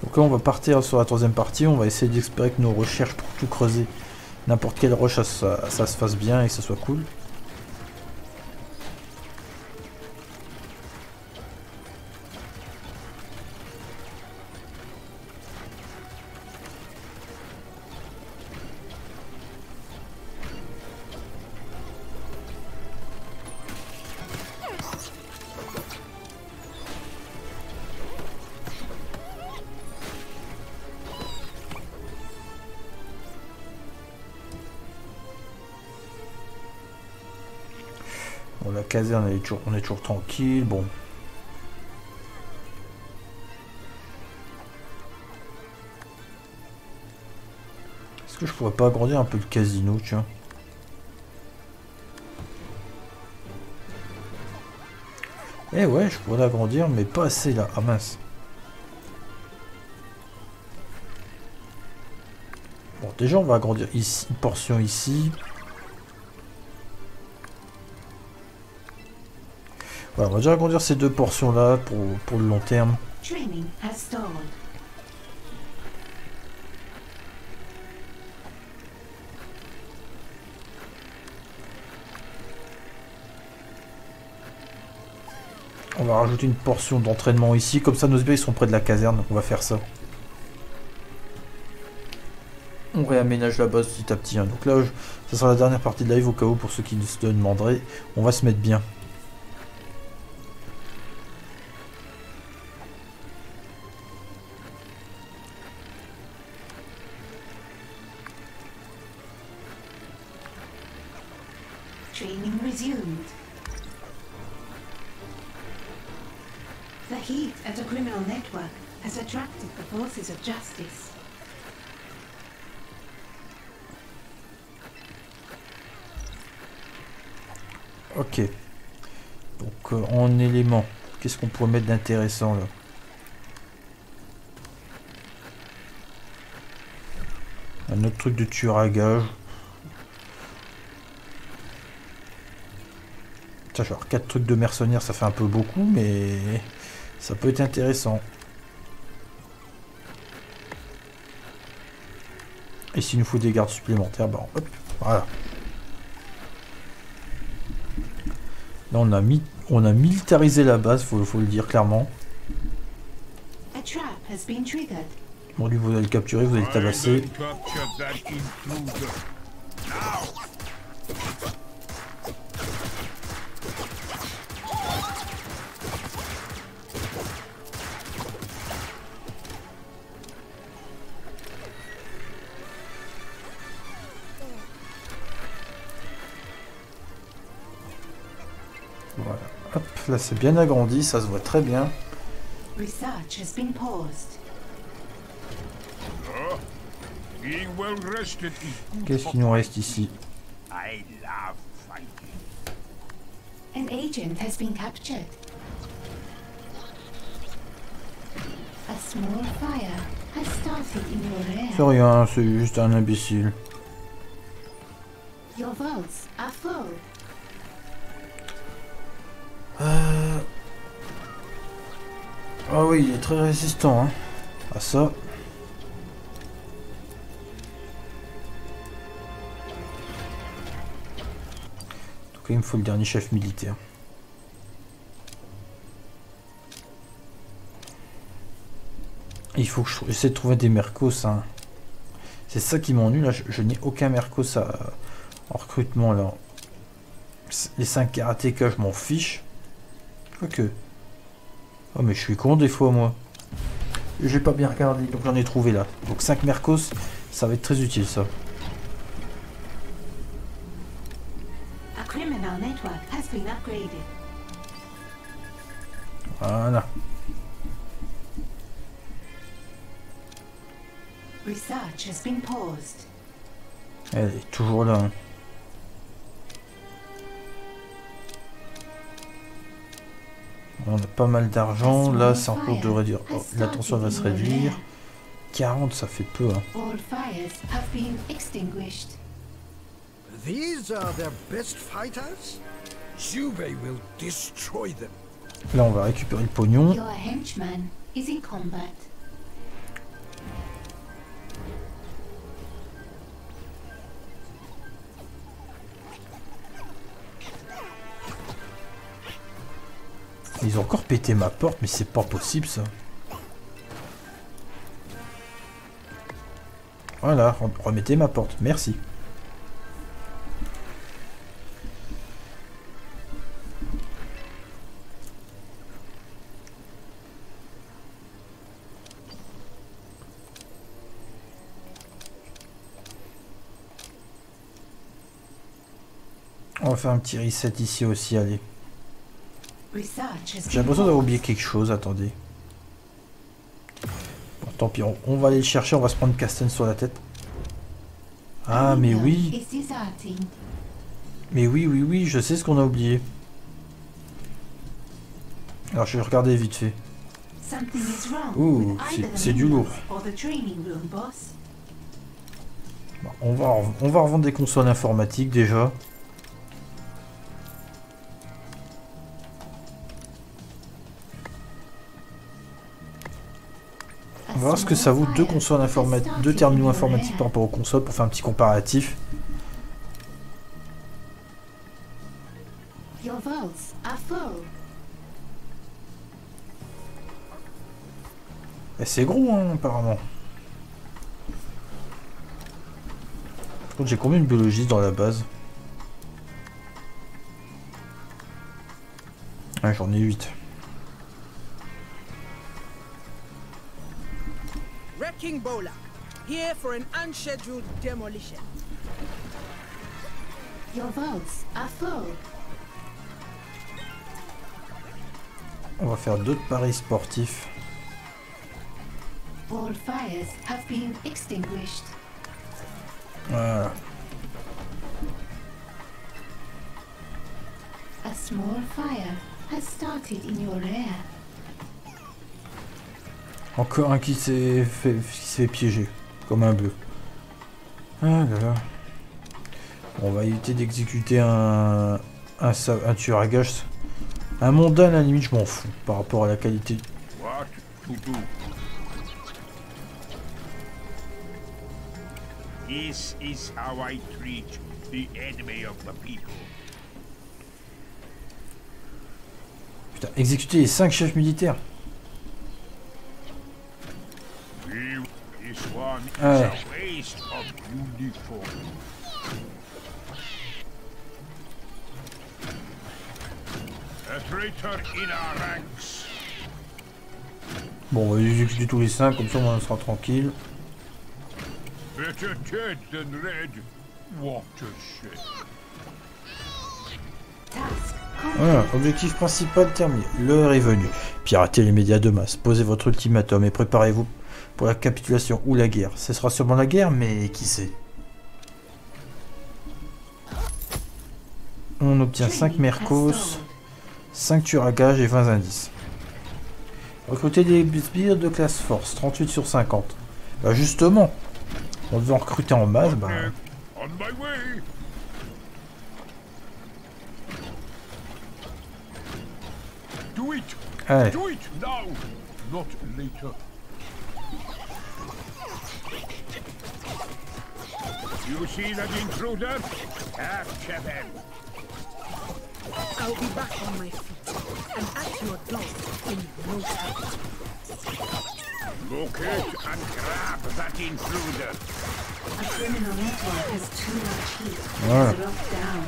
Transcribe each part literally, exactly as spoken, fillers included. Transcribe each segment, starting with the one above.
Donc là on va partir sur la troisième partie, on va essayer d'espérer que nos recherches pour tout creuser, n'importe quelle roche, ça, ça, ça se fasse bien et que ça soit cool. Bon, la caserne, elle est toujours, on est toujours tranquille. Bon. Est-ce que je pourrais pas agrandir un peu le casino, tiens? Eh ouais, je pourrais l'agrandir, mais pas assez là. Ah mince. Bon, déjà, on va agrandir ici, une portion ici. Voilà, on va déjà agrandir ces deux portions là pour, pour le long terme. On va rajouter une portion d'entraînement ici, comme ça nos sbires ils sont près de la caserne, donc on va faire ça. On réaménage la base petit à petit, hein. Donc là, je, ça sera la dernière partie de live au cas où pour ceux qui se demanderaient. On va se mettre bien. Training resumed. The heat at a criminal network has attracted the forces of justice. Ok. Donc euh, en élément, qu'est-ce qu'on pourrait mettre d'intéressant là? Un autre truc de tueur à gage. Tiens, genre quatre trucs de mercenaires, ça fait un peu beaucoup, mais ça peut être intéressant. Et s'il nous faut des gardes supplémentaires, bah hop, voilà. Là on a mis, on a militarisé la base, faut, faut le dire clairement. Bon, lui vous allez le capturer, vous allez le tabasser. Voilà, hop, là c'est bien agrandi, ça se voit très bien. Qu'est-ce qu'il nous reste ici? An agent has been captured. A small fire has started in your rear. C'est rien, c'est juste un imbécile. Your vaults are full. Euh... Ah oui, il est très résistant hein, à ça. En tout cas, il me faut le dernier chef militaire. Il faut que je essaie de trouver des mercos. Hein. C'est ça qui m'ennuie là. Je, je n'ai aucun mercos à, en recrutement là. Les cinq karatékas, je m'en fiche. Ok. Oh mais je suis con des fois moi. J'ai pas bien regardé, donc j'en ai trouvé là. Donc cinq mercos, ça va être très utile ça. A criminal network has been upgraded. Voilà. Research has been paused. Elle est toujours là. Hein. On a pas mal d'argent. Là, c'est en cours de réduire. Oh, la tension va se réduire. quarante, ça fait peu. Hein. All fires have been extinguished. These are their best fighters? Zhubei will destroy them. Là, on va récupérer le pognon. Your henchman is in combat. Ils ont encore pété ma porte, mais c'est pas possible ça. Voilà, remettez ma porte, merci. On va faire un petit reset ici aussi, allez. J'ai l'impression d'avoir oublié quelque chose, attendez. Bon, tant pis, on, on va aller le chercher, on va se prendre Castagne sur la tête. Ah, mais oui. Mais oui, oui, oui, je sais ce qu'on a oublié. Alors, je vais regarder vite fait. Ouh, c'est du lourd. Bon, on va, on va revendre des consoles informatiques déjà. On va voir ce que ça vaut deux consoles informatiques, deux terminaux informatiques par rapport aux consoles pour faire un petit comparatif. Et c'est gros, hein, apparemment. Par contre, j'ai combien de biologistes dans la base? Ah, j'en ai huit. Wrecking Bola, here for an unscheduled demolition. Your vaults are full. On va faire d'autres paris sportifs. All fires have been extinguished. Voilà. A small fire has started in your rear. Encore un qui s'est fait, qui s'est fait piéger, comme un bœuf. Ah là là. On va éviter d'exécuter un, un, un tueur à gages. Un mondain, à la limite, je m'en fous par rapport à la qualité. What to do? This is how I treat the enemy of the people. Putain, exécuter les cinq chefs militaires. This one is Ouais. a waste of uniform. A traitor in our ranks. Bon, on va exécuter tous les cinq, comme ça on sera tranquille. Better dead than red. What a shit. Task Voilà, objectif principal terminé. L'heure est venue. Piratez les médias de masse, posez votre ultimatum et préparez-vous pour la capitulation ou la guerre. Ce sera sûrement la guerre, mais qui sait. On obtient cinq mercos, cinq tueurs à gages et vingt indices. Recruter des sbires de classe force, trente-huit sur cinquante. Bah justement, on devait en recruter en masse, bah... On my way. Do it. Allez. Do it now, not later. You see that intruder? Capture them. I'll be back on my feet and at your door in no time. Locate and grab that intruder. A criminal network has too much heat. Voilà. It's locked down.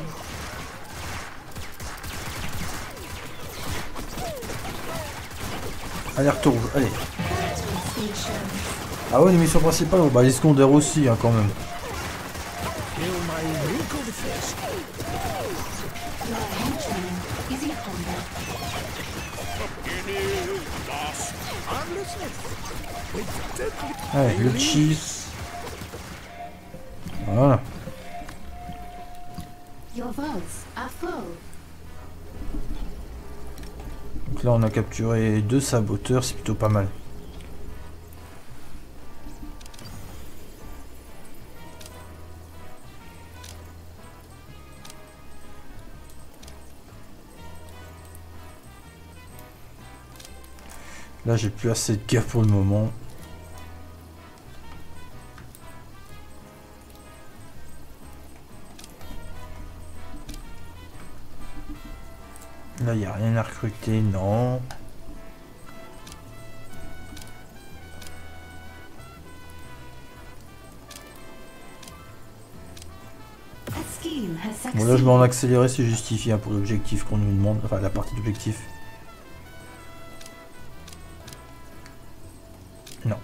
Alerte rouge, allez. Battery station. Ah ouais, les missions principales, bah les secondaires aussi, hein, quand même. Kill my wrinkled face. Your henchman is in combat. Harmlessness. With deadly Allez, le cheese. Voilà. Your vaults are full. Donc là, on a capturé deux saboteurs, c'est plutôt pas mal. Là, j'ai plus assez de gars pour le moment. Là, il n'y a rien à recruter, non. A scheme has Bon, là, je vais en succeeded. accélérer, c'est justifié hein, pour l'objectif qu'on nous demande. Enfin, la partie d'objectif. Non.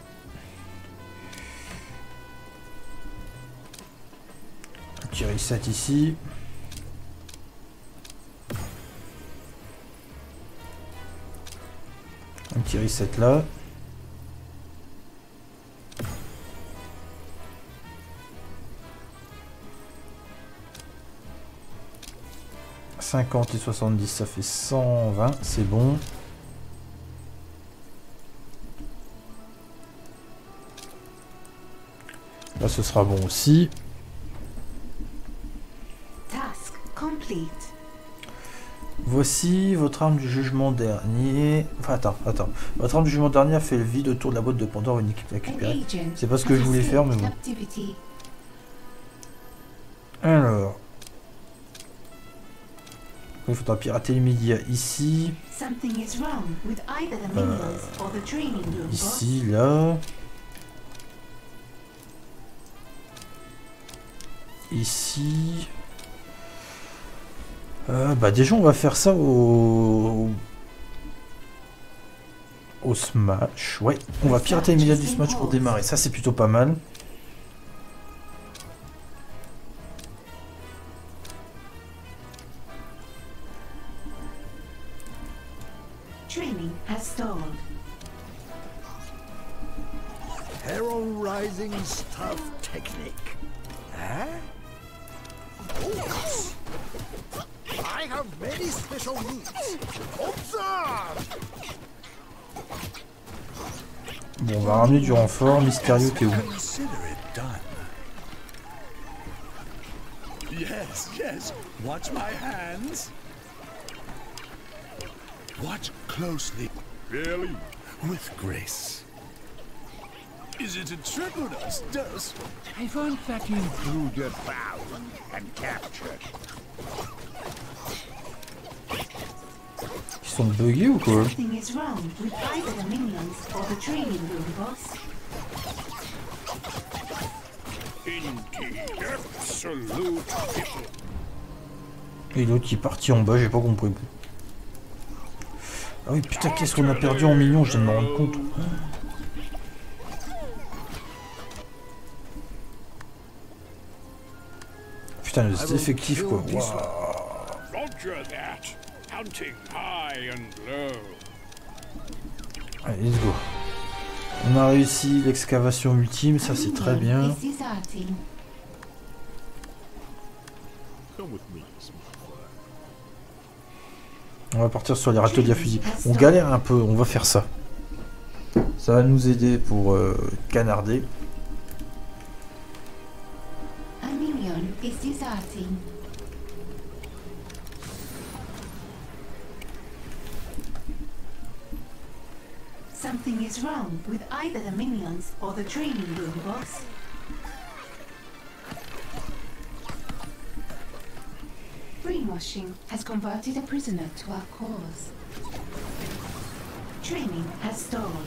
Un petit reset ici. Un petit reset là. cinquante et soixante-dix, ça fait cent vingt, c'est bon. Là, ce sera bon aussi. Task complete. Voici votre arme du jugement dernier. Enfin, attends, attends. Votre arme du jugement dernier a fait le vide autour de la boîte de Pandore unique An récupérée. agent C'est pas ce que has je voulais faire, mais escaped bon. captivity. Alors. Il faudra pirater les médias ici, Something is wrong with either the minions or the training room, boss. ici, là. Ici. Euh, bah déjà on va faire ça au... Au Smash. Ouais, on va pirater les médias du Smash pour démarrer. Ça c'est plutôt pas mal. Training has stalled. Herald Rising Stuff Technique. Huh? Oh. I have many special needs. Observe! Bon, on va ramener du renfort. Mysterio, t'es où? Consider it done. Yes, yes. Watch my hands. Watch closely. Really? With grace. Is it a triple dust dust? I found that intruder found and captured. Ils sont buggés ou quoi? Something is wrong with either the minions or the training room, boss. Indeed, absolute triple. Et l'autre qui est parti en bas, j'ai pas compris. Ah oui, putain, qu'est-ce qu'on a perdu en millions, je viens de me rendre compte. Putain, les effectifs quoi. Waouh. Roger that. Hunting high and low. Allez, let's go. On a réussi l'excavation ultime, ça c'est très bien. Is disheartening. Come with me, smart boy. On va partir sur les râteliers à fusil. On galère un peu, on va faire ça. Ça va nous aider pour euh, canarder. A minion is disheartening. Something is wrong with either the minions or the training room, boss. Brainwashing has converted a prisoner to our cause. Training has stalled.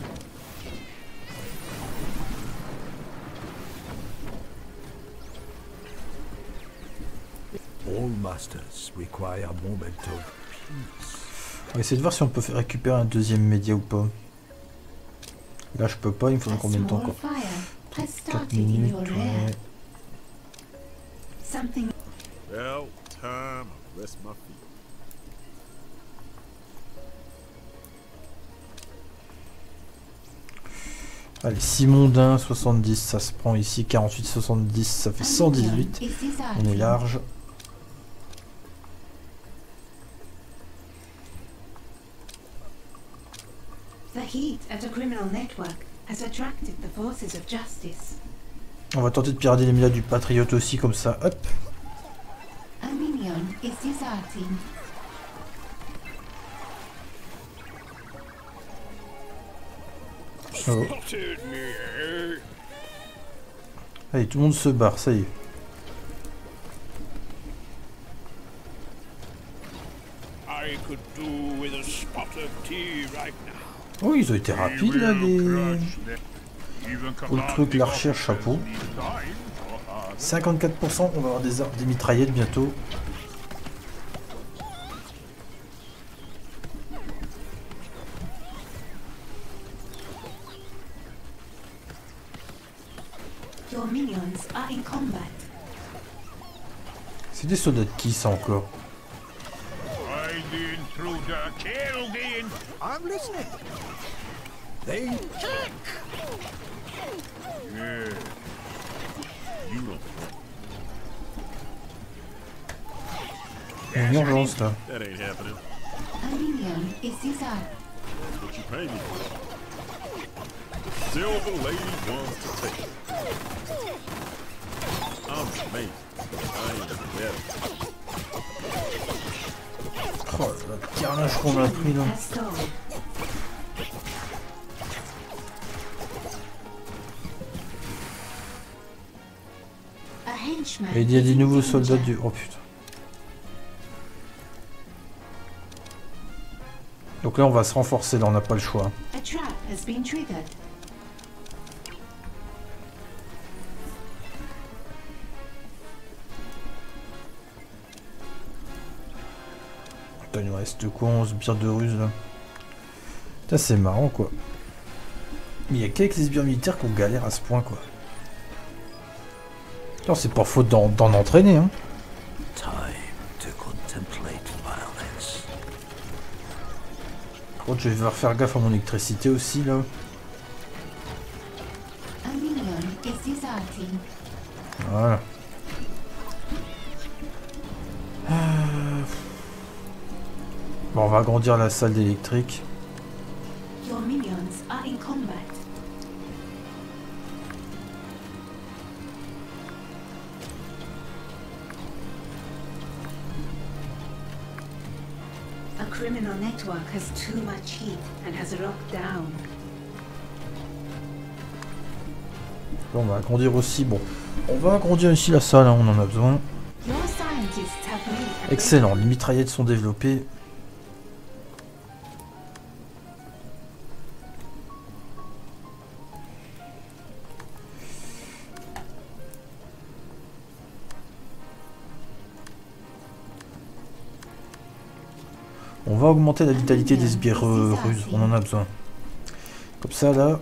All masters require a moment of peace. On va essayer de voir si on peut faire récupérer un deuxième média ou pas. Là je peux pas, il me faudra A combien de temps small encore? fire has quatre started in minutes, your ouais. lair. Something Well, time to rest my feet. Allez, six mondains, soixante-dix, ça se prend ici, quarante-huit, soixante-dix, ça fait cent dix-huit. is On est disheartening. large. The heat at a criminal network has attracted the forces of justice. On va tenter de pirater les médias du Patriote aussi, comme ça, hop. A minion is disheartening. Oh. Spotted me, eh? Allez, tout le monde se barre, ça y est. I could do Oh, ils ont été rapides là, les... Pour le truc, la recherche, chapeau. cinquante-quatre pour cent, on va avoir des, des mitraillettes bientôt. Your minions are in combat. C'est des soldats de qui ça encore? I'm listening. They Yeah. You know. Il y a une urgence là. That ain't happening. A minion is desired. That's what you pay me for. Silver Lady wants to take it. I'm amazing. I ain't better. Oh, le carnage qu'on a pris là. Has stalled. A henchman. Et il y a is des in nouveaux danger. soldats du... Oh putain. Donc là on va se renforcer, là on n'a pas le choix. A trap has been triggered. Putain, il nous reste quoi, onze sbires de ruse là. Putain, c'est marrant quoi. Mais il y a quelques sbires militaires qu'on galère à ce point quoi. Non, c'est pas faute d'en d'en entraîner hein. time to contemplate violence. Par contre, je vais devoir faire gaffe à mon électricité aussi là. A minion is deserting. Voilà. Euh, Bon, on va agrandir la salle d'électrique. Your minions are in combat. A criminal network has too much heat and has locked down. Bon, on va agrandir aussi. Bon, on va agrandir ici la salle, hein, on en a besoin. Your scientists have made a Excellent, les mitraillettes sont développées. On va augmenter la vitalité des sbires euh, ruses, on en a besoin. Comme ça là,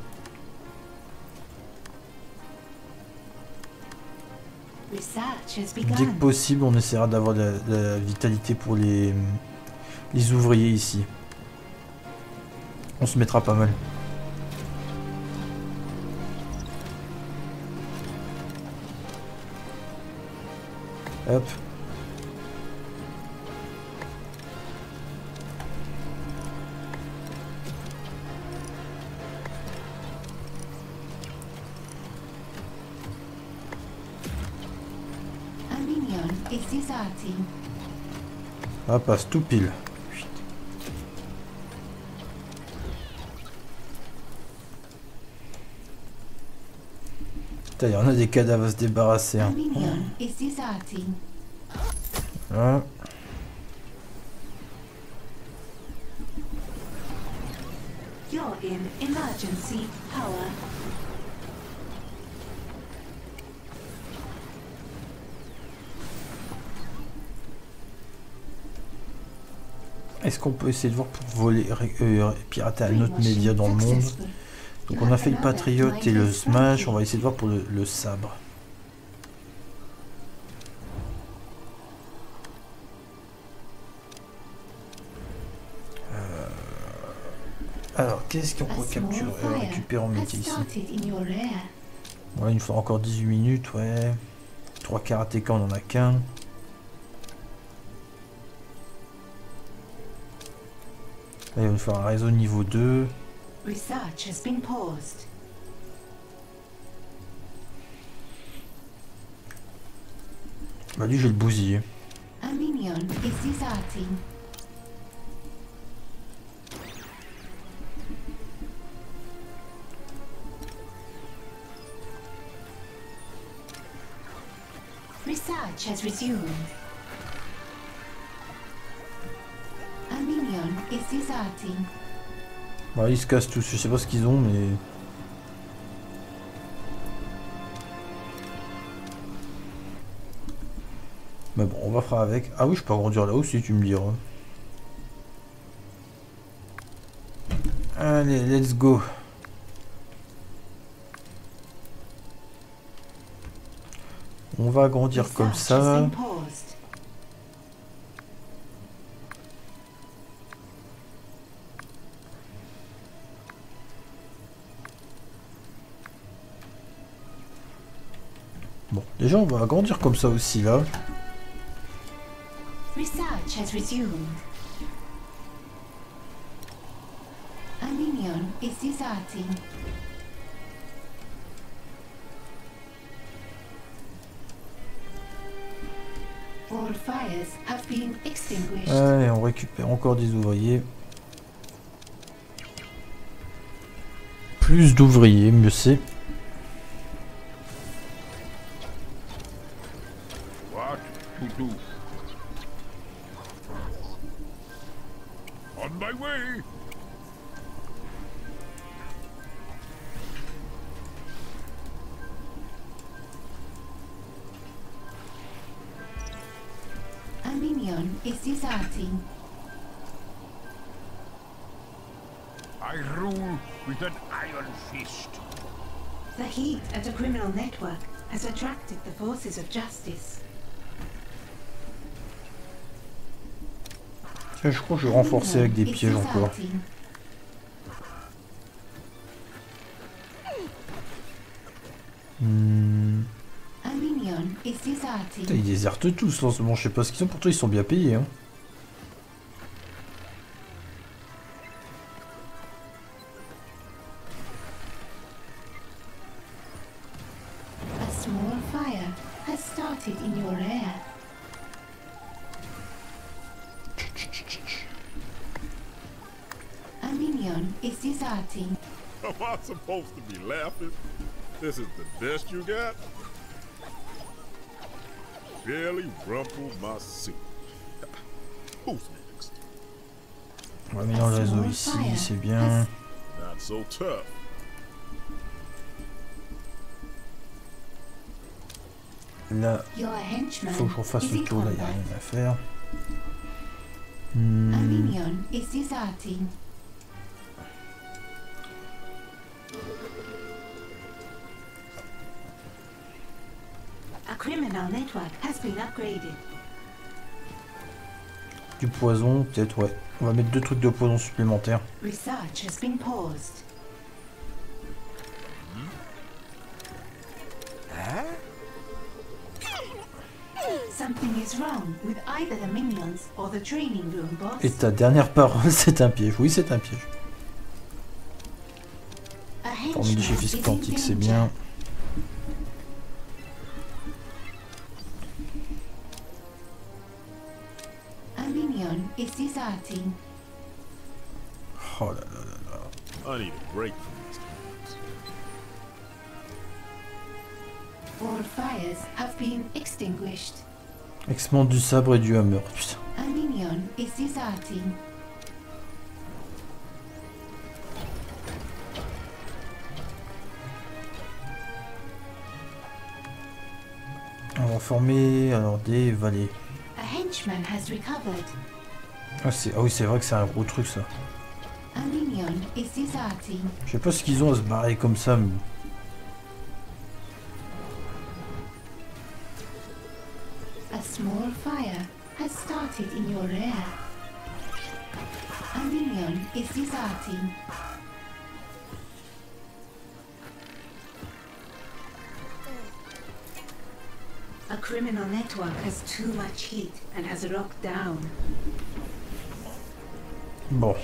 research has dès que begun. possible, on essaiera d'avoir de, de la vitalité pour les, les ouvriers ici. On se mettra pas mal. Hop. A minion is deserting. Ah, passe tout pile. Putain, il y en a des cadavres à se débarrasser. A Hein. minion is deserting. Voilà. You're in emergency power. Est-ce qu'on peut essayer de voir pour voler, ré- euh, pirater un autre média dans le monde? Donc on a fait le Patriote et le Smash, on va essayer de voir pour le, le sabre. Euh, Alors, qu'est-ce qu'on peut capturer, euh, récupérer en métier ici? Ouais, il nous faut encore dix-huit minutes, ouais. trois karatékas, on en a qu'un. Là, il va nous faire un réseau niveau deux. Research has been paused. Bah lui, je vais le bousiller. A minion is deserting. Research has resumed. A minion is deserting. Bah, ils se cassent tous, je sais pas ce qu'ils ont, mais... Mais bon, on va faire avec. Ah oui, je peux agrandir là aussi, tu me diras. Allez, let's go. On va agrandir comme ça. Bon, déjà on va agrandir comme ça aussi là. Research has resumed. A minion is deserting. All fires have been extinguished. Allez, on récupère encore des ouvriers. Plus d'ouvriers, mieux c'est. What to do? On my way. A minion is deserting. I rule with an iron fist. The heat at a criminal network has attracted the forces of justice. Tiens, je crois que je vais renforcer avec des pièges encore. Hmm. A minion is deserting. Putain, ils désertent tous là en ce moment, je sais pas ce qu'ils ont, pourtant ils sont bien payés. Hein. A small fire has started in your air. A minion is deserting. Am I supposed to be laughing? This is the best you got? Barely rumpled my suit. Who's next? On va mettre dans le réseau ici, c'est bien. Not so tough. Là, Your henchman faut que je refasse is le in tour, là, il n'y a combat. rien à faire. A Hmm. minion is deserting. A criminal network has been upgraded. Du poison, peut-être, ouais. On va mettre deux trucs de poison supplémentaires. Research has been paused. Something is wrong with either the minions or the training room, boss. Et ta dernière parole, c'est un piège. Oui, c'est un piège. A Forme du henchman chef is in quantique, c'est danger. bien. A minion is deserting. Oh là là là là. I need a break from these times. All fires have been extinguished. Ex-monde du sabre et du hammer, putain. A minion is deserting. On va former alors des valets. A henchman has recovered. Ah, c'est... ah oui, c'est vrai que c'est un gros truc ça. A minion is deserting. Je sais pas ce qu'ils ont à se barrer comme ça, mais... A small fire has started in your air. A minion is deserting. A criminal network has too much heat and has locked down. Bon.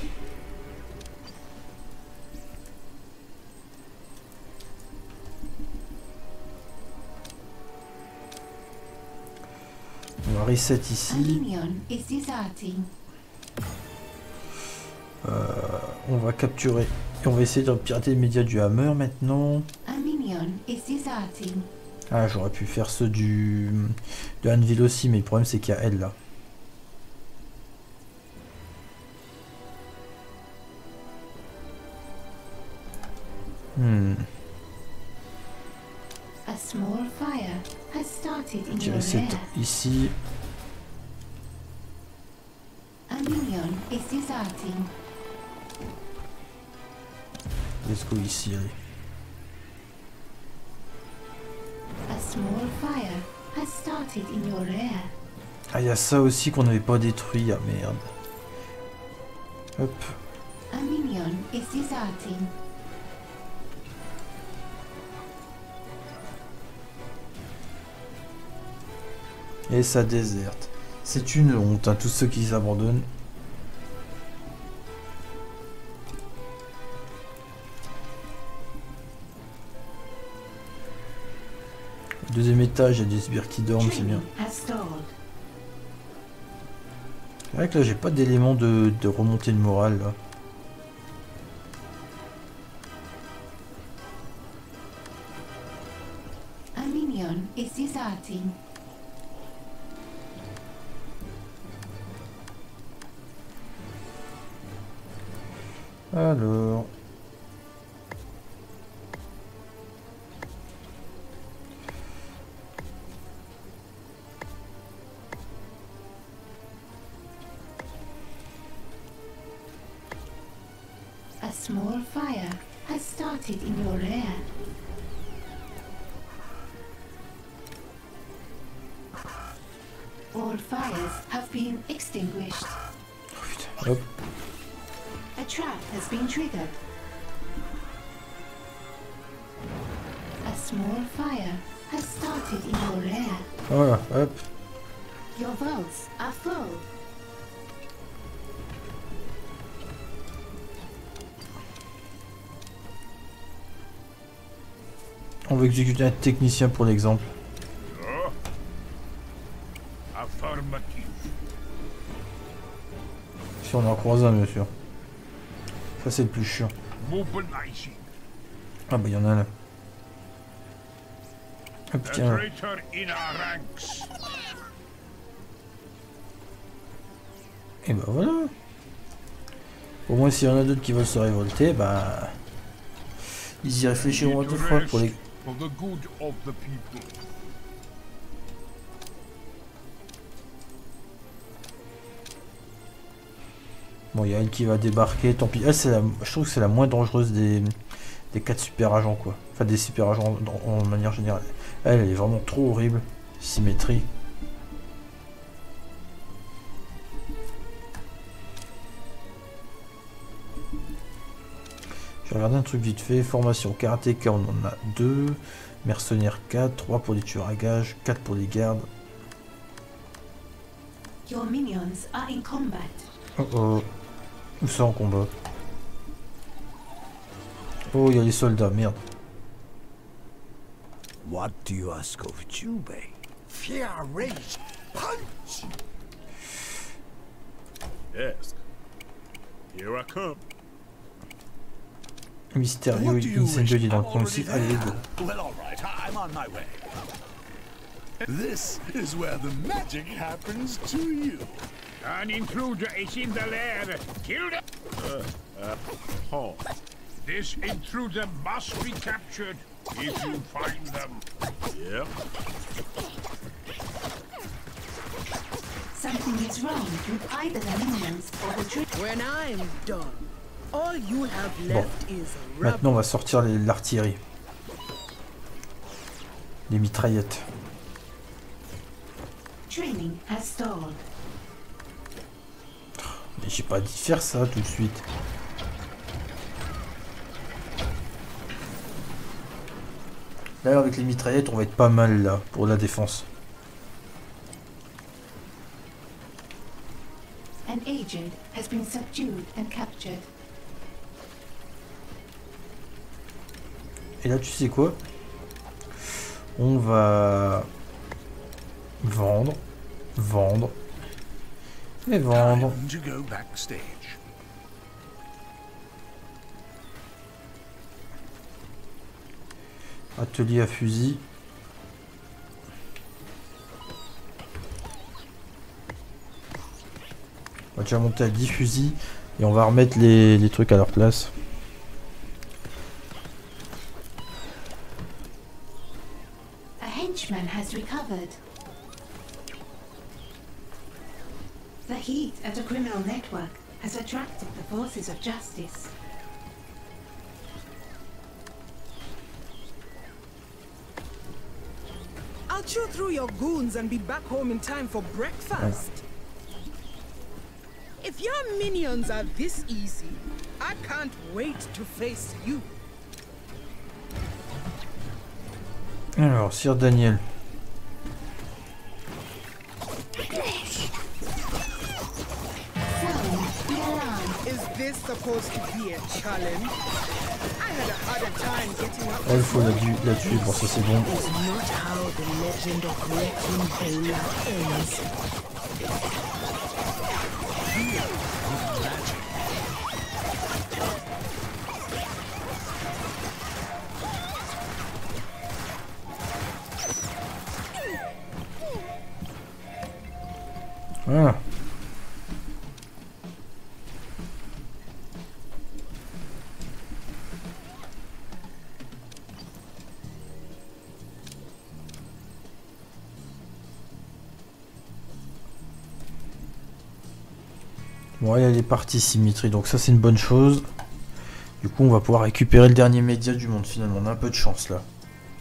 On va reset A ici. minion is deserting. Euh, on va capturer. Et on va essayer de pirater les médias du hammer maintenant. A minion is deserting. Ah, j'aurais pu faire ceux du de Anvil aussi, mais le problème c'est qu'il y a elle là. Hmm. A small fire has started in Tirer your cette rear. ici. A minion is deserting. Let's go ici, allez. A small fire has started in your rear. Ah, il y a ça aussi qu'on n'avait pas détruit, ah merde. Hop. A minion is deserting. Et ça déserte. C'est une honte, hein, tous ceux qui s'abandonnent. Au deuxième étage, il y a des sbires qui dorment, c'est bien. Training has stalled. C'est vrai que là, j'ai pas d'élément de, de remontée de morale, là. A minion is deserting. Alors... A small fire has started in your rear. All fires have been extinguished. Oh, putain. Hop. A trap has been triggered. A small fire has started in your rear. Voilà, hop. Your vaults are full. On va exécuter un technicien pour l'exemple. Oh. Affirmative. Si on en croise un, bien sûr. Ça, c'est le plus chiant. Mobilizing. Ah, bah, il y en a un là. Hop, A tiens. traitor in our ranks. Et bah voilà. Au moins, s'il y en a d'autres qui veulent se révolter, bah... ils y réfléchiront à deux fois pour les... For the good of the people. Bon, il y a elle qui va débarquer, tant pis. Elle, c'est la... je trouve que c'est la moins dangereuse des... des quatre super agents, quoi. Enfin, des super agents en, en manière générale. Elle, elle est vraiment trop horrible. Symétrie. Je vais regarder un truc vite fait. Formation karatéka, on en a deux. Mercenaires quatre, trois pour les tueurs à gages, quatre pour les gardes. Your minions are in combat. Oh oh. Où ça en combat? Oh, il y a les soldats, merde. What do you ask of Jubei? Fear rage. Punch. Yes. Here I come. Mysterio, What do you Incendio, il est dans le wish? coin I'm aussi. already Allez, there. go. Well, all right. I'm on my way. This is where the magic happens to you. An intruder is in the lair. Kill them. Uh, uh, oh. This intruder must be captured if you find them. Yep. Something is wrong with either the minions or the tree. When I'm done, all you have left is Maintenant, on rubble. va sortir les- l'artillerie. Les mitraillettes. Training has stalled. Mais j'ai pas dit de faire ça tout de suite. Là, avec les mitraillettes, on va être pas mal là pour la défense. An agent has been subdued and captured. Et là, tu sais quoi? On va vendre, vendre et vendre. Time to go backstage. Atelier à fusil. On va déjà monter à dix fusils et on va remettre les, les trucs à leur place. henchman has recovered. The heat at a criminal network has attracted the forces of justice. I'll chew through your goons and be back home in time for breakfast. If your minions are this easy, I can't wait to face you. Alors, Sir Daniel. Is this supposed to be a challenge? I had a harder time getting up. Elle, faut la, la tuer, bon ça c'est bon. It's not how the legend of Wrecking Bowler ends. Voilà. Bon, elle est partie symétrie, donc ça c'est une bonne chose. Du coup on va pouvoir récupérer le dernier média du monde finalement, on a un peu de chance là.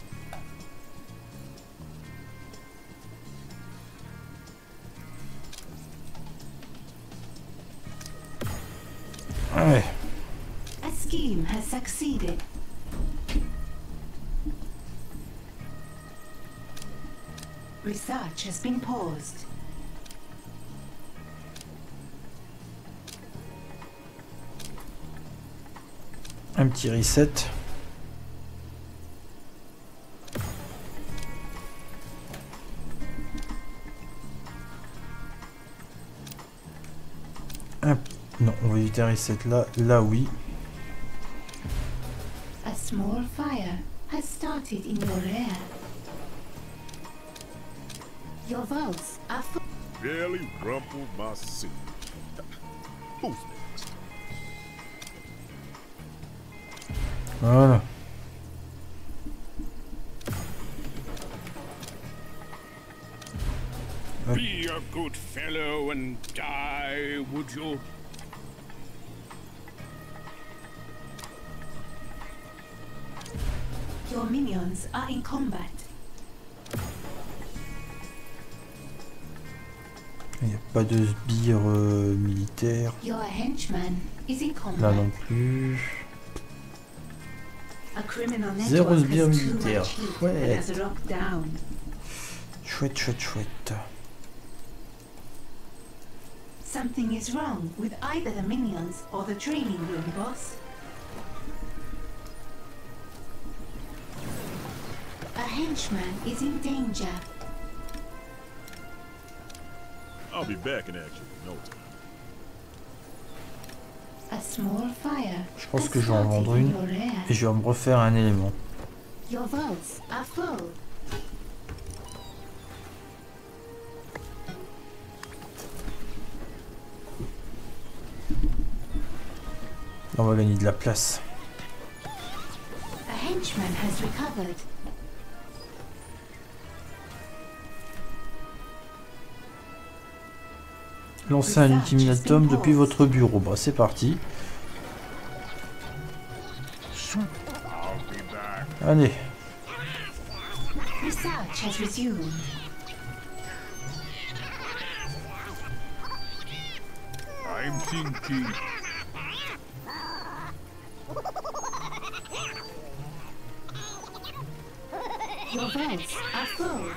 Ouais. A scheme has succeeded. Research has been paused. Un petit reset. Un... Non, on va éviter un reset là. Là, oui. A small fire has started in your rear. Your vaults are full. Barely rumpled my suit. Who's next? Voilà. Be a good fellow and die, would you? Your minions are in combat. Il n'y a pas de sbire euh, militaire. Your henchman is in combat. Là non plus. A criminal Zéro network sbire has too militaire. much heat Ouais. and has locked down. Chouette, chouette, chouette. Something is wrong with either the minions or the training room, boss. A henchman is in danger. I'll be back in action in no time. A small fire Je pense has que je vais en started vendre in une your rear. et je vais me refaire un élément. Your vaults are full. On va gagner de la place. A henchman has recovered. Lancez un ultimatum depuis votre bureau. Bah c'est parti. I'll be back. Allez. Research has resumed. I'm thinking. Your vaults are full.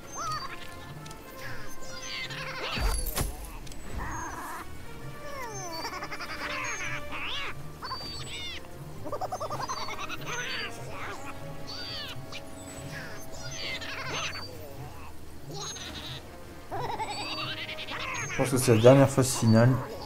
Je pense que c'est la dernière phase finale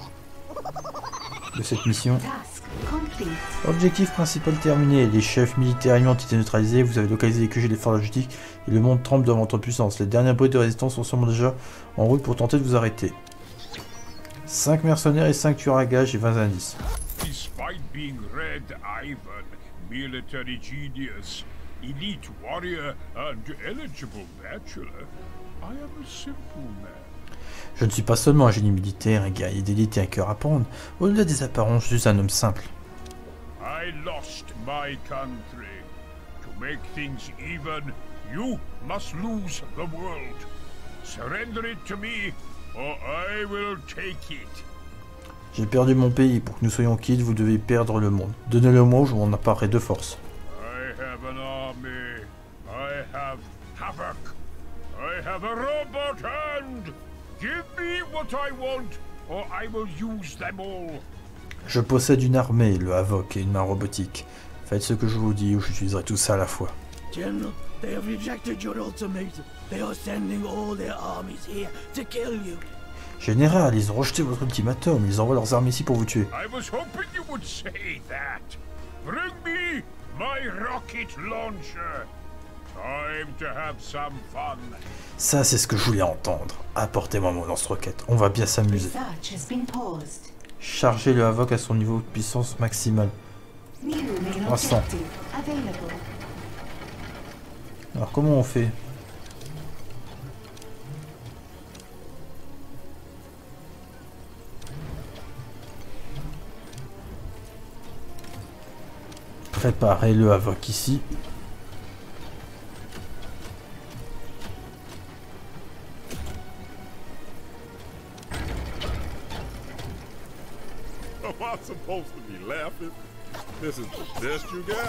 de cette mission. Task complete. Objectif principal terminé. Les chefs militaires ennemis ont été neutralisés. Vous avez localisé les Q G des forces logistiques et le monde tremble devant votre puissance. Les dernières brutes de résistance sont sûrement déjà en route pour tenter de vous arrêter. cinq mercenaires et cinq tueurs à gages et vingt indices. Despite being Red Ivan, military genius, elite warrior and eligible bachelor, I am a simple man. Je ne suis pas seulement un génie militaire, un guerrier d'élite et un cœur à prendre. Au-delà des apparences, je suis un homme simple. I lost my country. To make things even, you must lose the world. Surrender it to me, or I will take it. J'ai perdu mon pays. Pour que nous soyons quittes, vous devez perdre le monde. Donnez-le-moi ou je m'en emparerai de force. I have an army. I have havoc. I have a robot hand. Give me what I want, or I will use them all. Je possède une armée, le Havoc et une main robotique. Faites ce que je vous dis ou j'utiliserai tout ça à la fois. General, they have rejected your ultimatum. They are sending all their armies here to kill you. Général, ils ont rejeté votre ultimatum. Ils envoient leurs armées ici pour vous tuer. I was hoping you would say that. Bring me my rocket launcher. Time to have some fun. Ça, c'est ce que je voulais entendre. Apportez-moi mon lance-roquette. On va bien s'amuser. Research has been paused. Chargez le Havoc à son niveau de puissance maximale. New main trois cents. objective available. Alors, comment on fait? Préparez le Havoc ici. Am I supposed to be laughing? This is the best you got?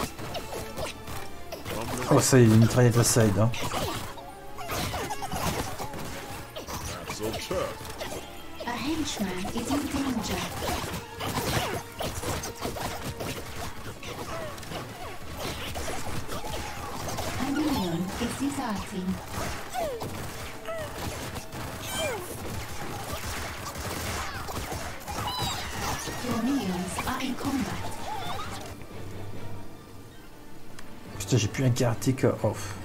Oh, ça y est, une mitraillette à side. Hein. Not so tough. A henchman is in danger. A minion is deserting. Your minions are in combat. Putain, j'ai plus un karatéka off.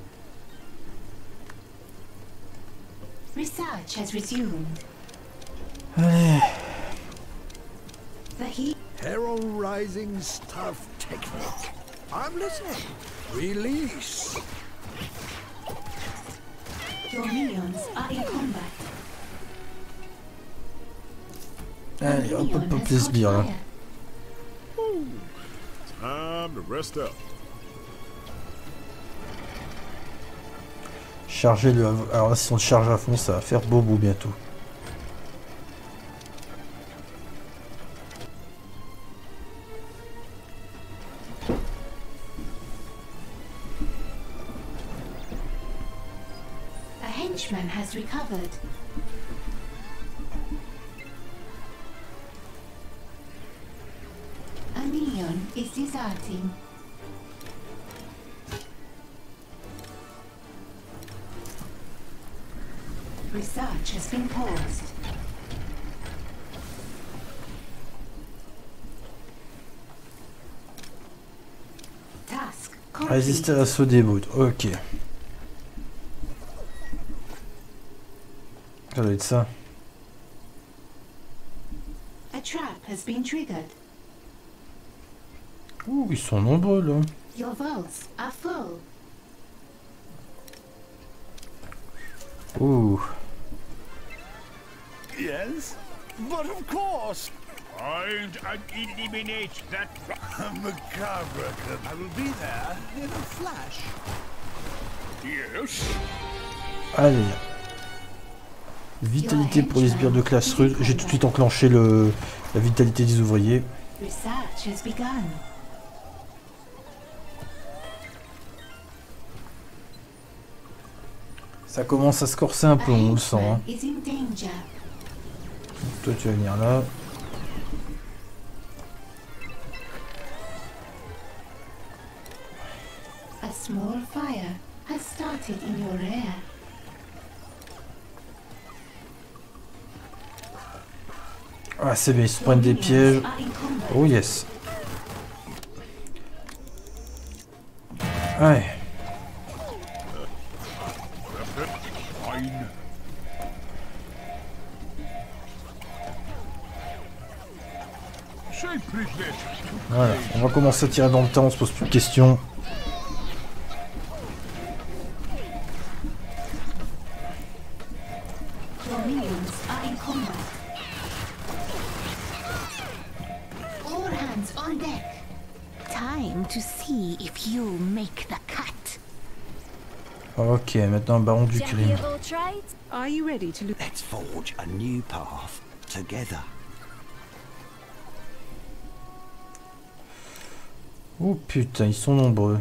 Research has resumed. Allez. The heat Hero Rising stuff technique. I'm listening. Release. your minions are in combat. Allez, hop, hop, hop, les sbires là. Time to rest up. Charger le... Alors là, si on le charge à fond, ça va faire bobo bientôt. A henchman has recovered. A minion is deserting. Research has been paused. Task complete. Résister à l'assaut des bots. Ok. Ça doit être ça. A trap has been triggered. Ouh, ils sont nombreux là. Your vaults are full. Ouh. Yes, but of course. Find and eliminate that. Macabre. I will be there in a flash. Yes. Allez. Vitalité pour les sbires de classe rude. J'ai tout de suite enclenché le la vitalité des ouvriers. Research has begun. Ça commence à se corser un peu, A on le sent. henchman Hein. is in danger. Toi tu vas venir là. A small fire has started in your rear. Ah c'est bien, ils se Your prennent des minions pièges. are in combat. Oh yes. Ouais. Fine. Say privilege. Voilà. On va commencer à tirer dans le temps, on se pose plus de questions. see if you make the cut. Ok, maintenant baron du crime. Jack of all trades. Are you ready to look? Let's forge a new path together. Oh putain, ils sont nombreux.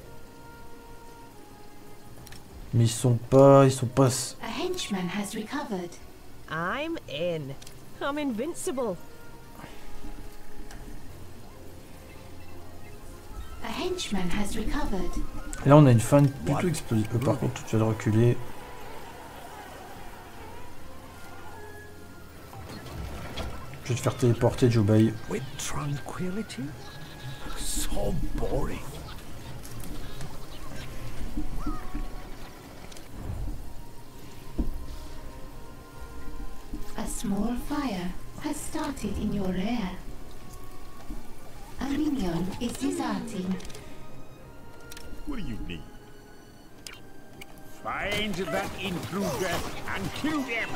Mais ils sont pas... Ils sont pas... A henchman has recovered. I'm in. I'm invincible. A henchman has recovered. Et là on a une fan plutôt explosive. Euh, par contre, tu vas le reculer. Je vais te faire téléporter, Jubei. With tranquility? So boring. A small fire has started in your rear. A minion is deserting. What do you need? Find that intruder and kill them.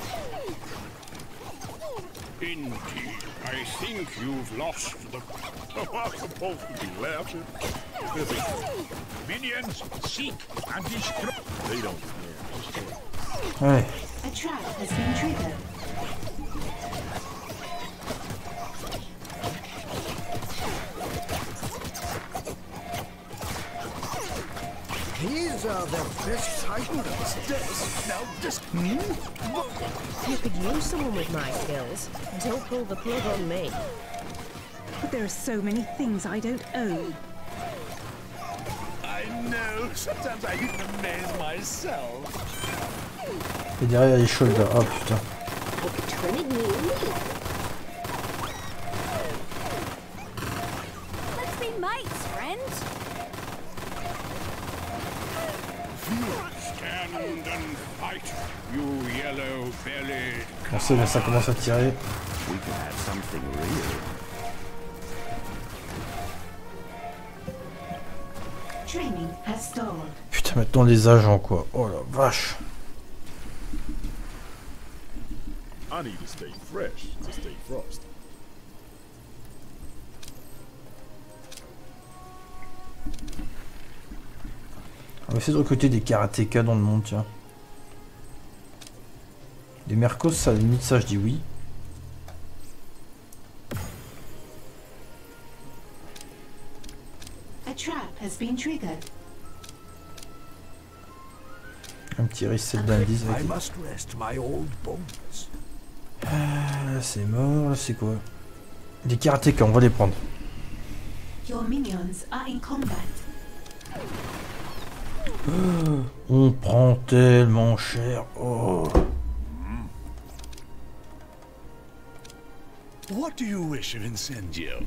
Indeed, I think you've lost the... I'm supposed to be laughing. This is... Minions, seek and destroy. They don't care. Ouais. A trap has been triggered. These are the best titans. Now, this... You could use someone with my skills. Don't pull the plug on me. But there are so many things I don't own. I know. Sometimes I even amaze myself. Et derrière il y a les shoulders. Oh putain. Let's be mates, friends. Stand and fight, you yellow-bellied. On sait là ça commence à tirer. We could have something real. Training has stalled. Putain, maintenant les agents quoi. Oh la vache. I need to stay fresh to stay frosty. On va essayer de recruter des karatékas dans le monde, tiens. Des mercos, ça, à la limite, ça je dis oui. A trap has been triggered. Un petit reset d'indice. I must rest my old bones. Ah, là c'est mort, là c'est quoi? Des karatékas, on va les prendre. Your minions are in combat. Oh, on prend tellement cher. Oh. What do you wish of Incendio?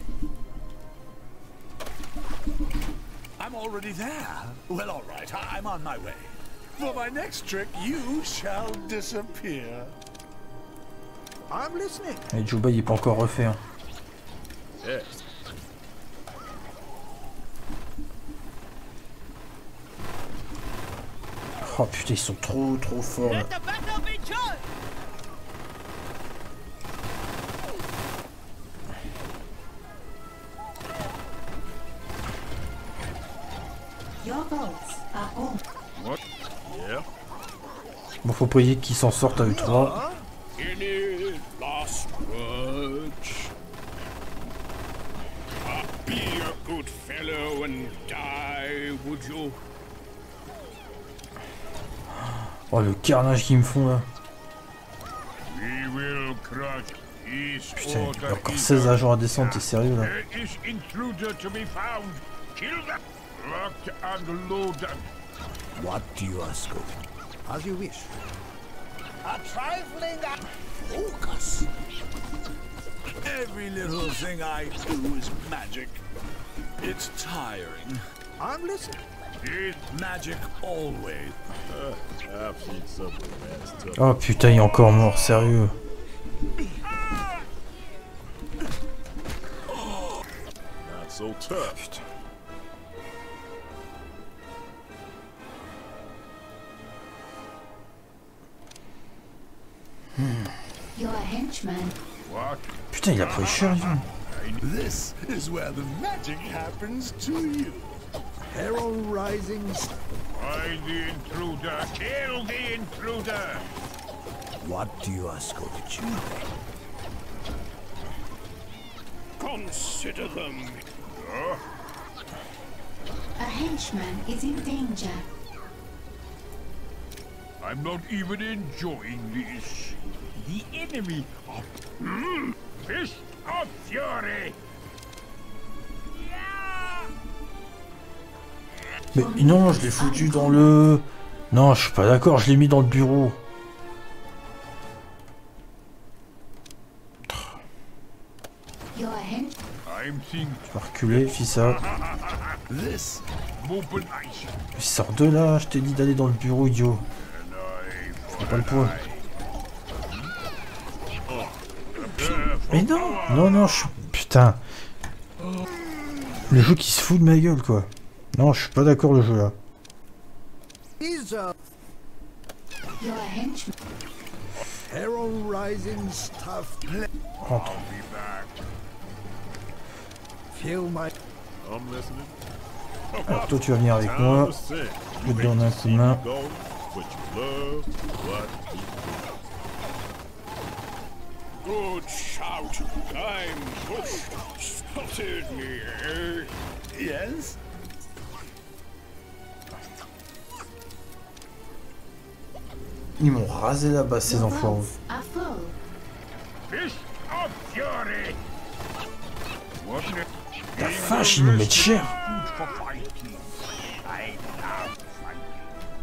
I'm already there. Well, all right, I I'm on my way. For my next trick, you shall disappear. I'm listening. Et Jubei il est pas encore refait. Hein. Yes. Oh putain, ils sont trop trop forts là. Your bolts are on. What? Yeah. Bon, faut prier qu'ils s'en sortent à eux trois. Any last words? Ah, be a good fellow and die, would you? Oh le carnage qu'ils me font là. We will crush his Putain, il y a encore seize agents à descendre, t'es sérieux là? There is intruder to be found. Kill them. Locked and loaded. What do you ask of? As you wish. A trifling Focus. Every little thing I do is magic. It's tiring. I'm listening. It's magic always. Uh, I've seen something that's tough. Oh putain, il est encore mort, sérieux. Not so tough. Putain. You're a henchman. What? Putain, il a pris cher, lui. This is where the magic happens to you. Herald Rising. Find the intruder. Kill the intruder. What do you ask of you? Consider them. Oh, A henchman is in danger. I'm not even enjoying this. The enemy of mm, Fist of Fury. Mais non, je l'ai foutu dans le... Non, je suis pas d'accord, je l'ai mis dans le bureau. Your henchman. I'm thinking. Tu vas reculer, fais ça. This. Open ice. Mais sors de là, je t'ai dit d'aller dans le bureau, idiot. C'est pas le point. Mais non, non, non, je suis... Putain. Le jeu qui se fout de ma gueule, quoi. Non, je suis pas d'accord, le jeu, là. Your henchman. Herald Rising stuff. Rentre. Feel my. I'm listening. Alors toi, tu vas venir avec moi. Je vais te donner un coup de main. Good shout. I'm pushed. Spotted me. Yes? Ils m'ont rasé la base, ces enfants. Are full. Fist of Fury. La vache, ils nous mettent cher. For fighting. I love fighting.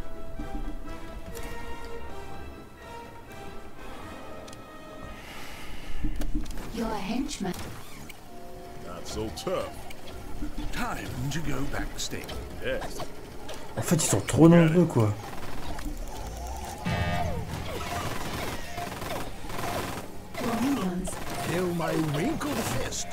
Your henchman. Not so tough. Time to go backstage. Yes. En fait, ils sont trop nombreux, quoi. Your minions. Feel my wrinkled fist.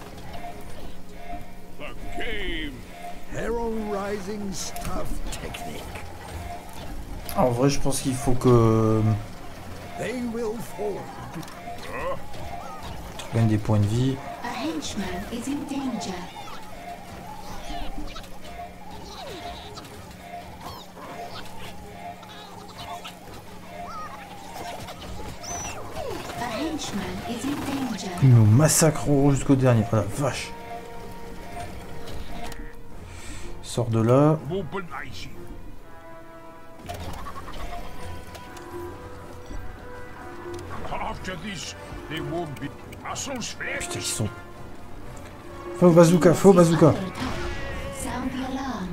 The game. Herald Rising stuff technique. En vrai, je pense qu'il faut que... They will fall. Tu gagnes des points de vie. A henchman is in danger. A henchman is in danger. Ils nous massacreront jusqu'au dernier. Oh la vache. Sors de là. Open icy. After this, they won't be muscles flesh. Putain, ils sont... Faux bazooka, faux bazooka. Under attack. Sound the alarm.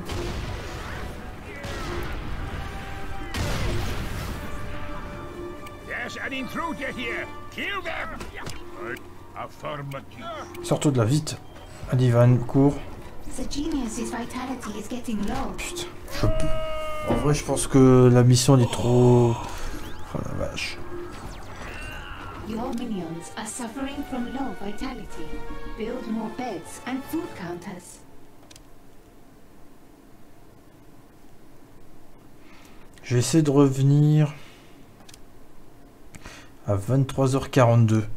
There's an intruder here. Kill them. Affirmative. Sors-toi de là, vite. Allez, Van, cours. The genius's vitality is getting low. Putain, je peux... En vrai, je pense que la mission, elle est trop... Oh la vache. Your minions are suffering from low vitality. Build more beds and food counters. Je vais essayer de revenir à vingt-trois heures quarante-deux.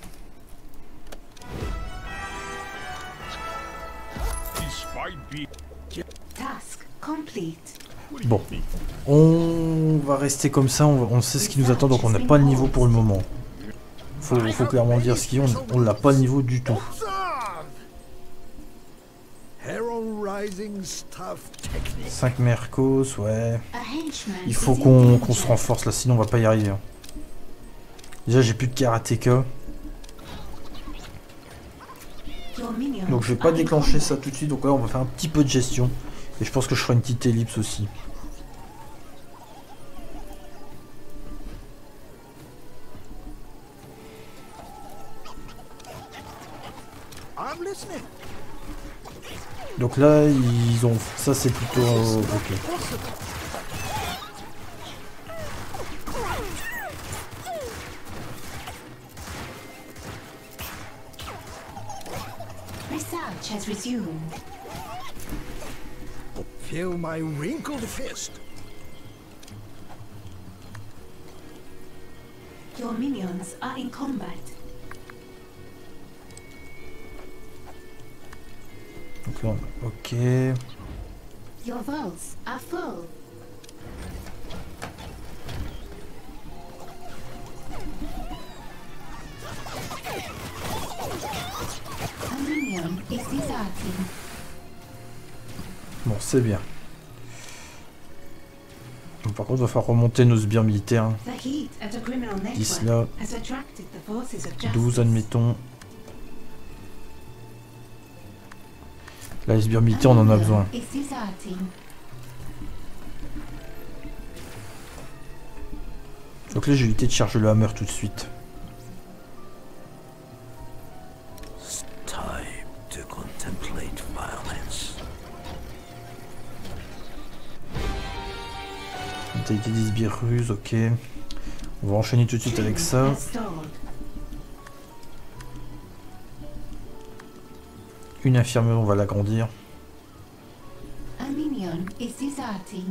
Task complete. Bon, on va rester comme ça, on, on sait ce qui nous attend, donc on n'a pas le niveau pour le moment. Faut, faut clairement dire ce qu'il y a, on n'a pas le niveau du tout. Herald Rising stuff technique. cinq Mercos, ouais. A henchman Il faut is in qu'on danger. qu'on se renforce là, sinon on va pas y arriver. hein. Déjà j'ai plus de karatéka, Your minions donc je vais pas are in déclencher combat. ça tout de suite, donc là on va faire un petit peu de gestion. Et je pense que je ferai une petite ellipse aussi. I'm listening. Donc là ils ont... ça c'est plutôt... euh, ok. Research has resumed. Feel my wrinkled fist. Your minions are in combat. Donc là, on- ok. Your vaults are full. A minion is deserting. Bon, c'est bien. Bon, par contre, il va falloir remonter nos sbires militaires. The heat at a criminal dix network là. has attracted the forces of justice. douze, admettons. Là, les sbires militaires, on en a besoin. Is deserting. Donc là, j'ai évité de charger le hammer tout de suite. Time to contemplate violence. Mentalité des sbires ruses, ok. On va enchaîner tout de suite avec ça. Une infirmerie, on va l'agrandir. A minion is deserting.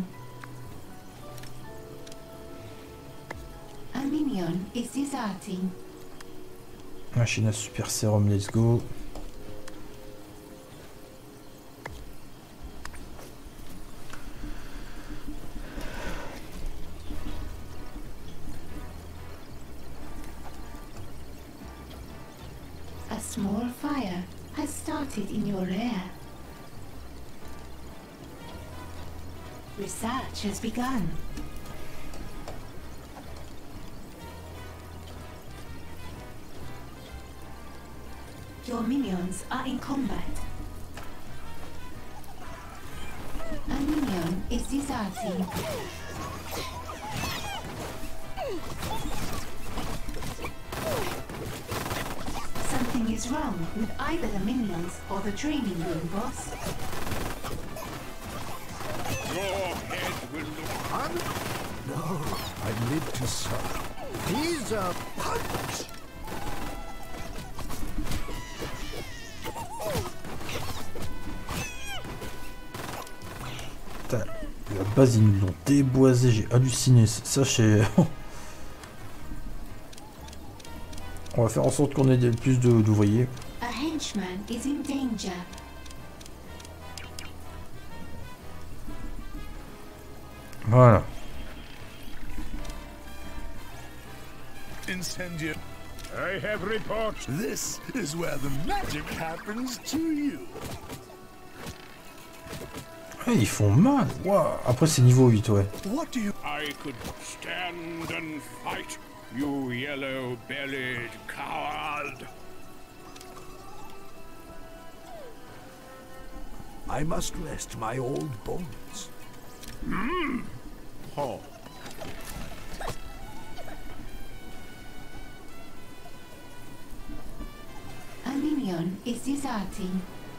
A minion is deserting. Machine à super sérum, let's go. A small fire has started in your rear. Research has begun. Your minions are in combat. A minion is deserting. Something is wrong with either the minions or the training room, boss. Your head will look Huh? No, I live to serve. He's a punch! Putain, la base, ils nous l'ont déboisé, j'ai halluciné. Ça, c'est... On va faire en sorte qu'on ait des- plus de- d'ouvriers. A henchman is in danger. Voilà. Incendiary. I have reports. This is where the magic happens to you. Ouais, ils font mal. Wow. Après, c'est niveau huit, ouais. What do you... I could stand and fight, you yellow-bellied coward. I must rest my old bones. Hmm. Oh. A minion is deserting.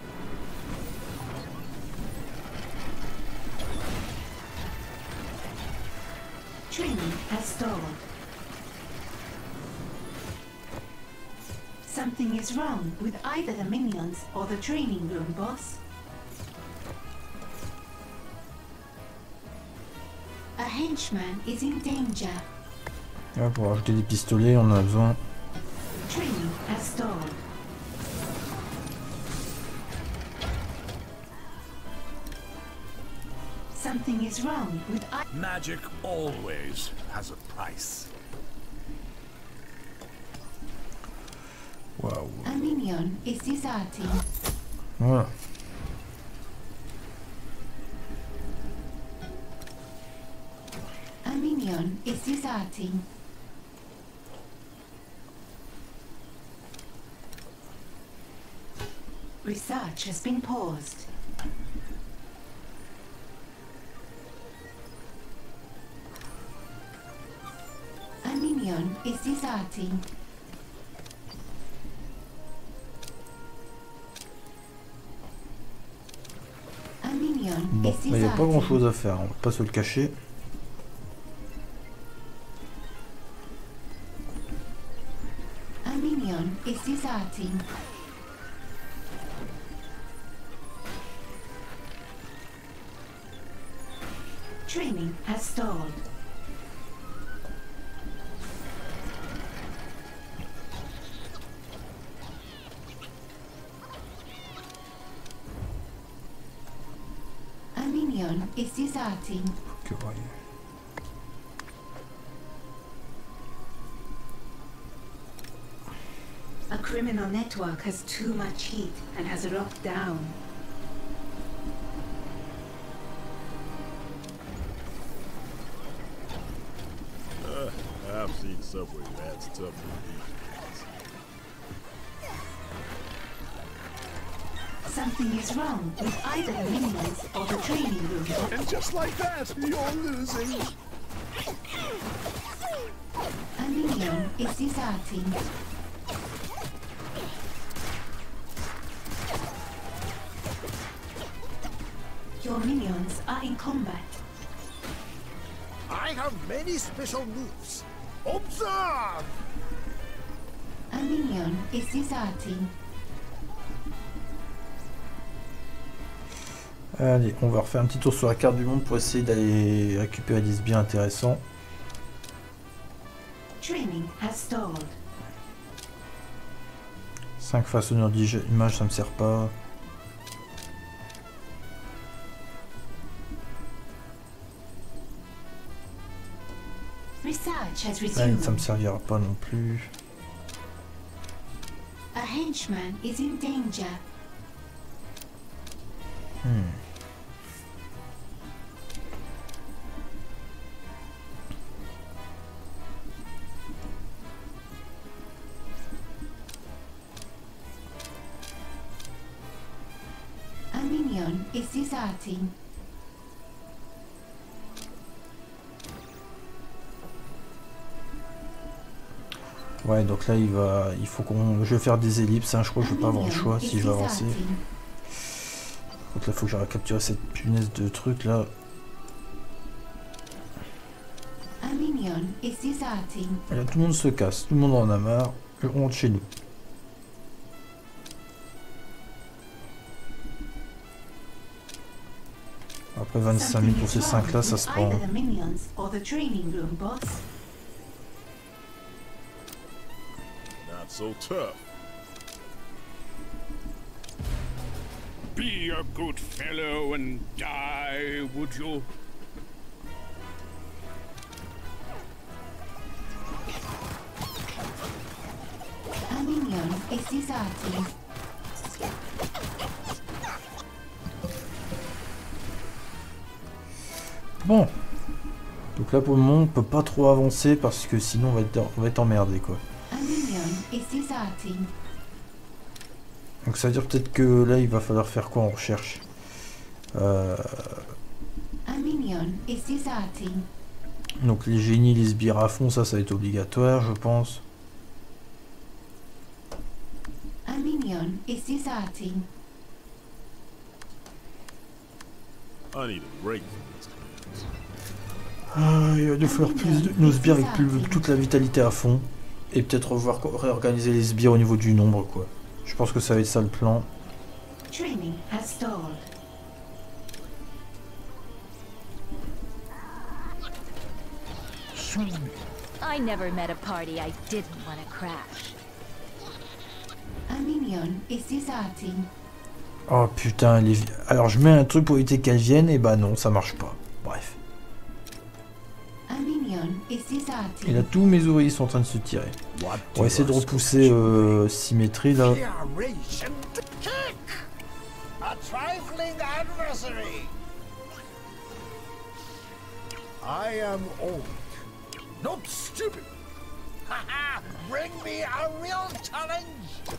Training has stalled. Something is wrong with either the minions or the training room, boss. A henchman is in danger. Ouais, pour rajouter des pistolets, on en a besoin. Training has stalled. Something is wrong with I- Magic always has a price. Waouh. A minion is deserting. Voilà. A minion is deserting. Research has been paused. A minion is deserting. A minion Bon, is il n'y a pas deserting. grand chose à faire, on va pas se le cacher. A minion is deserting. Training has stalled. A minion is deserting. Que ouais. A criminal network has too much heat and has locked down. Uh, I've seen subway rats tougher than these. Something is wrong with either the minions or the training room. And just like that, you're losing. A minion is deserting. Your minions are in combat. I have many special moves. Observe! A minion is deserting. Allez, on va refaire un petit tour sur la carte du monde pour essayer d'aller récupérer des sbires intéressants. Training has stalled. cinq façonneurs d'images, ça me sert pas. Research has Là, resumed. ça me servira pas non plus. A henchman is in danger. Hmm. A minion is deserting. Ouais, donc là il va, il faut qu'on, je vais faire des ellipses. Hein, je crois que je vais pas avoir le choix si je veux avancer. Donc là, il faut que j'arrive à capturer cette punaise de truc là. A minion is deserting. Et là, tout le monde se casse, tout le monde en a marre. On rentre chez nous. Après vingt-cinq minutes pour ces cinq là, ça se prend. Either the minions or the training room, boss. Not so tough. Be a good fellow and die, would you? A minion is deserting. Bon. Donc là pour le moment on peut pas trop avancer parce que sinon on va être, on va être emmerdé quoi. A minion is deserting. Donc ça veut dire peut-être que là il va falloir faire quoi en recherche. euh... A minion is deserting. Donc les génies, les sbires à fond, ça ça va être obligatoire je pense. A minion is deserting. I need a break from these plans. Ah, il va nous falloir plus de nos sbires avec plus, toute la vitalité à fond. Et peut-être revoir réorganiser les sbires au niveau du nombre quoi. Je pense que ça va être ça le plan. Training has stalled. I never met a party I didn't want to crash. A minion is deserting. Oh putain, les... alors je mets un truc pour éviter qu'elles viennent et bah non, ça marche pas. Bref. A minion is deserting. Et là tous mes oreillers sont en train de se tirer. On va essayer de repousser euh, symétrie là. A trifling adversary. I am old, not stupid. Haha! Bring me a real challenge.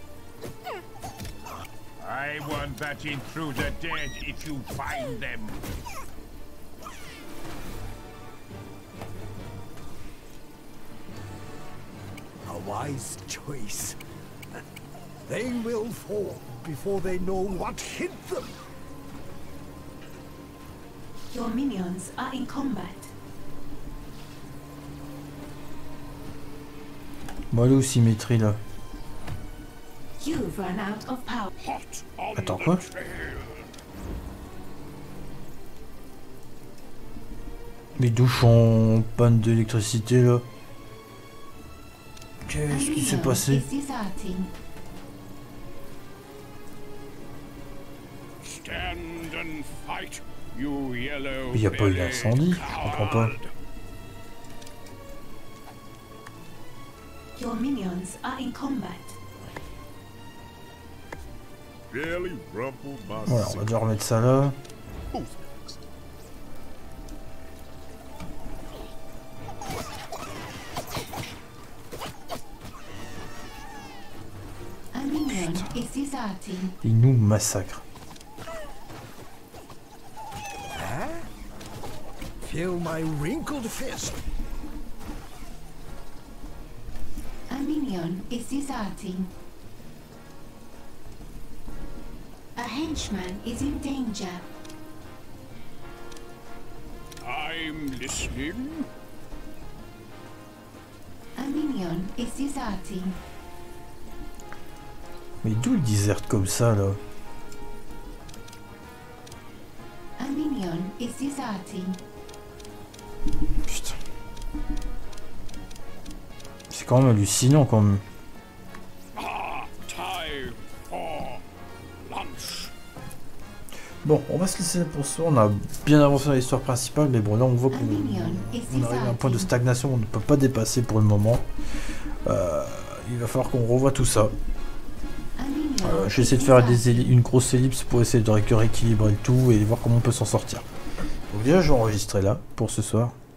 I want that intruder dead if you find them. A wise choice. They will fall before they know what hit them. Your minions are in combat. Bon, allez où symétrie là. You've run out of power. Hot on Attends, the quoi? trail. Mes douches en panne d'électricité là. Qu'est-ce qui s'est passé? Is deserting. Stand and fight. you yellow. Il n'y a pas eu d'incendie, je comprends pas. Your minions are in combat. Really rumpled my Voilà, on va déjà remettre ça là. A minion is deserting. Il nous massacre. Feel my wrinkled fist. A minion is deserting. A henchman is in danger. I'm listening. A minion is deserting. Mais d'où il déserte comme ça là? A minion is deserting. Putain. C'est quand même hallucinant quand même. Ah, time for lunch. Bon, on va se laisser pour ça. On a bien avancé dans l'histoire principale, mais bon, là on voit qu'on on arrive à un point de stagnation qu'on ne peut pas dépasser pour le moment. Euh, il va falloir qu'on revoie tout ça. Euh, je vais essayer de faire des une grosse ellipse pour essayer de rééquilibrer le tout et voir comment on peut s'en sortir. Donc déjà, je vais enregistrer là pour ce soir.